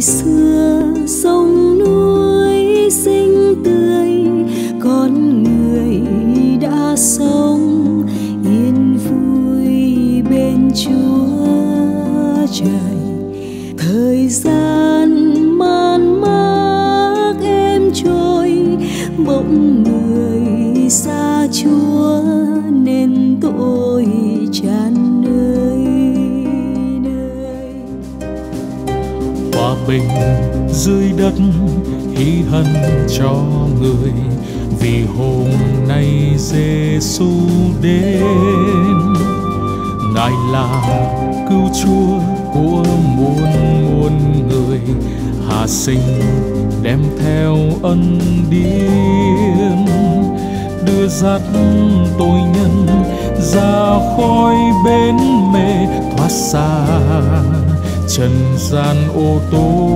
xưa sông núi xinh tươi, con người đã sống yên vui bên Chúa Trời. Thời gian man mác êm trôi, bỗng người xa Chúa nên tội tràn nơi nơi. Hòa bình dưới đất hy hân cho người, vì hôm nay Giêsu đến. Ngài là cứu Chúa của muôn người, hạ sinh đem theo ân điển, đưa dắt tội nhân ra khỏi bến mê, thoát xa trần gian ô tô.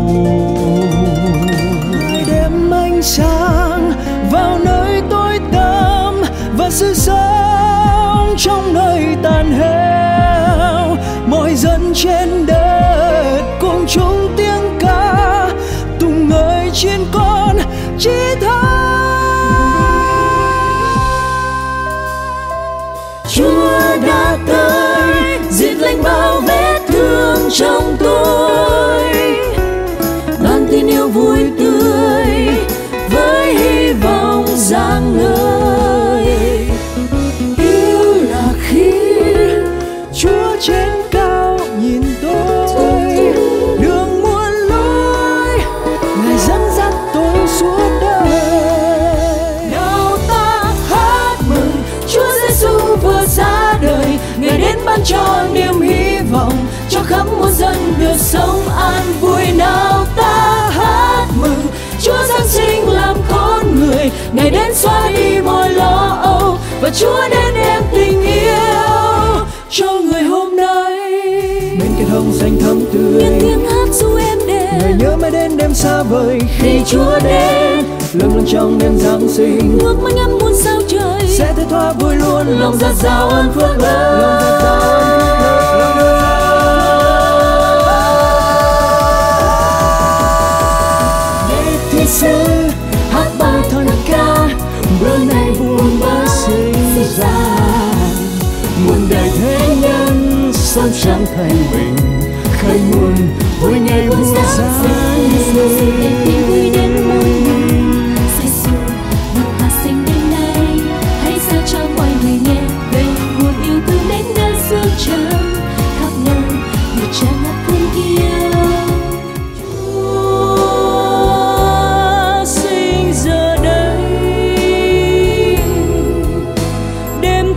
Người đem ánh sáng vào nơi tối tăm và sự sống trong nơi tàn héo. Mọi dân trên đất cùng chung tiếng ca, tung ngợi trên con chí thánh. Chúa đã tới diệt lành bao vết thương trong tôi, ban tin yêu vui tươi với hy vọng rạng ngời. Yêu là khi Chúa trên cao nhìn tôi, đường muôn lối Ngài dẫn dắt tôi suốt đời. nào ta hát mừng Chúa Giêsu vừa ra đời, Ngài đến ban cho niềm hy vọng cho khắp muôn dân được sống an vui. Nào ta hát mừng Chúa Giáng sinh làm con người, Ngài đến xóa đi mọi lo âu và Chúa đến đem tình yêu cho người hôm nay. Bên cây thông xanh thắm tươi, những tiếng hát ru êm đềm, Ngài nhớ mãi đến đêm xa vời khi Chúa đến. lâng lâng trong đêm Giáng sinh, Nước mắt ngắm muôn sao trời sẽ thấy thoa vui luôn lòng dạt dào ơn phước lớn. Thế sư hát bài thơ ca, bữa nay buồn bã sinh ra, muôn đời thế nhân sống chẳng thành bình, khơi nguồn vui ngày buông Giáng tình vui đến muôn người. Giêsu được hạ sinh đêm nay, hãy ra cho mọi người nghe về nguồn yêu thương đến nơi dương trần khắp nơi, người tràn ngập thương yêu. Chúa sinh giờ đây, đêm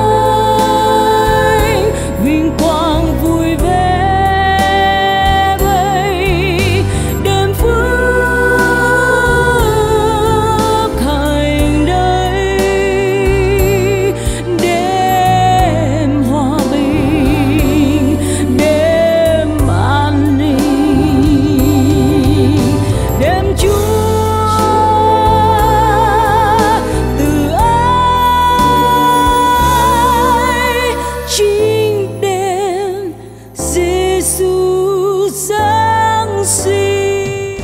thánh vinh quang vui vẻ vây, đêm phước hạnh đây, đêm hòa bình, đêm an ninh, đêm Chúa từ ái, chính đêm Giêsu Giáng sinh.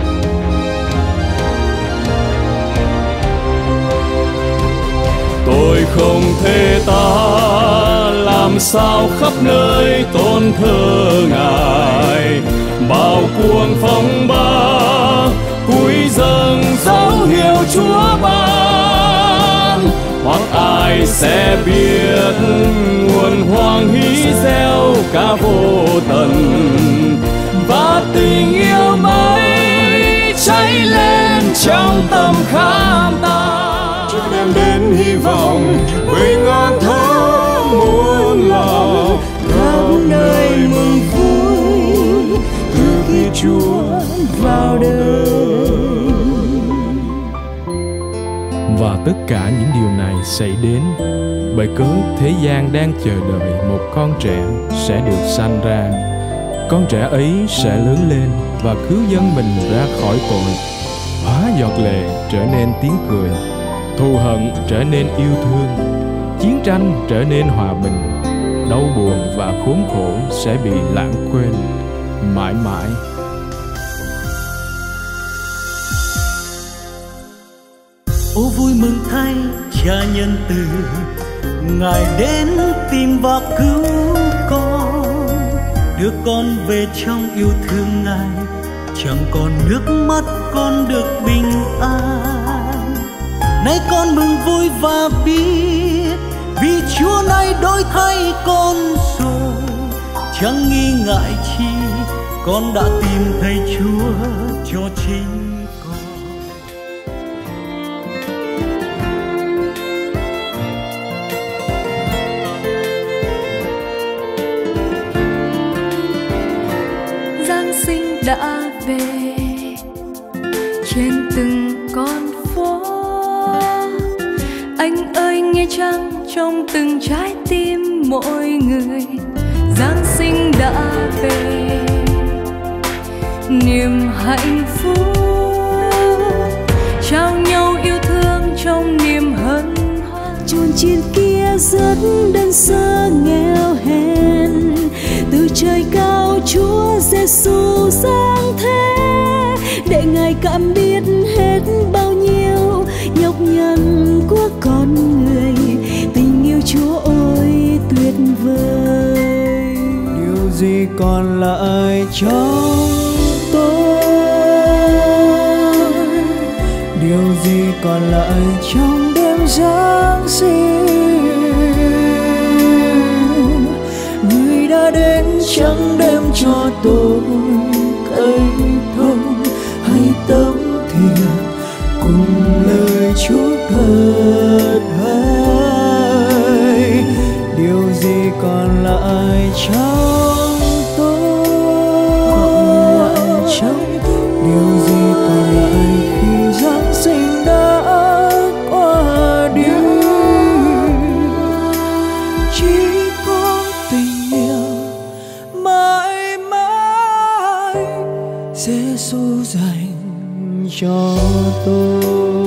Tôi không thể tả làm sao khắp nơi tôn thờ Ngài, bao cuồng phong ba cúi dâng dấu hiệu Chúa ban. Hoặc ai sẽ biết nguồn hoàng hí gieo ca vô tận, và tình yêu mới cháy lên trong tâm khám ta. Chúa đem đến hy vọng bình an thấu muôn lòng, khắp nơi mừng vui từ khi Chúa vào đời. Và tất cả những điều này xảy đến bởi cớ thế gian đang chờ đợi một con trẻ sẽ được sanh ra. Con trẻ ấy sẽ lớn lên và cứu dân mình ra khỏi tội, hóa giọt lệ trở nên tiếng cười, thù hận trở nên yêu thương, chiến tranh trở nên hòa bình, đau buồn và khốn khổ sẽ bị lãng quên mãi mãi. Ô vui mừng thay Cha nhân từ, Ngài đến tìm và cứu con, đưa con về trong yêu thương Ngài, chẳng còn nước mắt con được bình an. Nay con mừng vui và biết, vì Chúa nay đổi thay con rồi, chẳng nghi ngại chi, con đã tìm thấy Chúa cho chính. Đã về trên từng con phố, anh ơi nghe chăng trong từng trái tim mỗi người, Giáng sinh đã về, niềm hạnh phúc trao nhau yêu thương trong niềm hân hoan. Chốn trên kia rất đơn sơ nghèo hèn, từ trời cao Chúa Giêsu giáng thế, để Ngài cảm biết hết bao nhiêu nhọc nhằn của con người. Tình yêu Chúa ôi tuyệt vời. Điều gì còn lại trong tôi, điều gì còn lại trong đêm Giáng sinh, Người đã đến chẳng đem cho tôi cây thông hay tấm thiệp cùng lời chúc thật hay. Điều gì còn lại trong tôi, điều gì còn lại khi Giáng sinh đã qua đi, chỉ có tình yêu mãi mãi Giêsu dành cho tôi.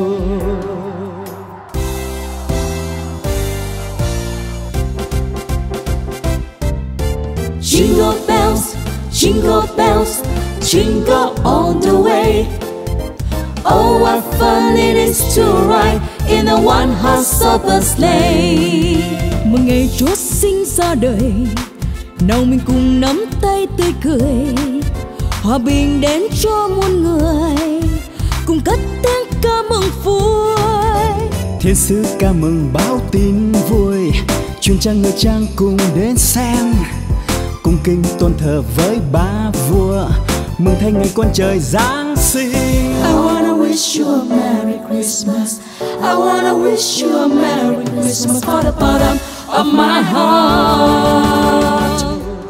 Jingle bells, jingle bells, jingle all the way. Oh, what fun it is to ride in a one-horse open sleigh. Mừng ngày Chúa sinh ra đời, nào mình cùng nắm tay tươi cười, hòa bình đến cho muôn người, cùng cất tiếng ca mừng vui. Thiên sứ ca mừng báo tin vui, truyền trang người trang cùng đến xem, cung kính tôn thờ với ba vua, mừng thay ngày con trời Giáng sinh. I wanna wish you a Merry Christmas. I wanna wish you a Merry Christmas from the bottom of my heart.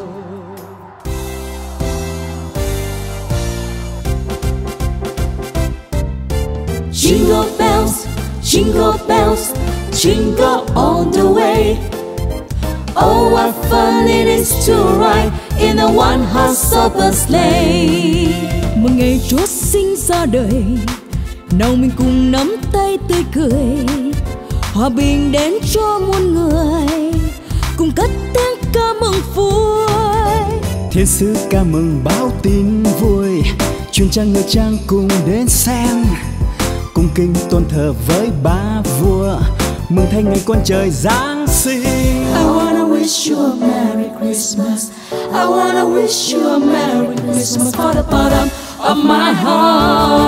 Jingle bells, jingle bells, jingle all the way. Oh, what fun it is to ride in a one-horse open sleigh. Mừng ngày Chúa sinh ra đời, nào mình cùng nắm tay tươi cười, hòa bình đến cho muôn người, cùng cất tiếng ca mừng vui. Thiên sứ ca mừng báo tin vui, truyền trang người trang cùng đến xem, cung kính tôn thờ với ba vua, mừng thay ngày con trời Giáng sinh. I wanna wish you a Merry Christmas. I wanna wish you a Merry Christmas from the bottom of my heart.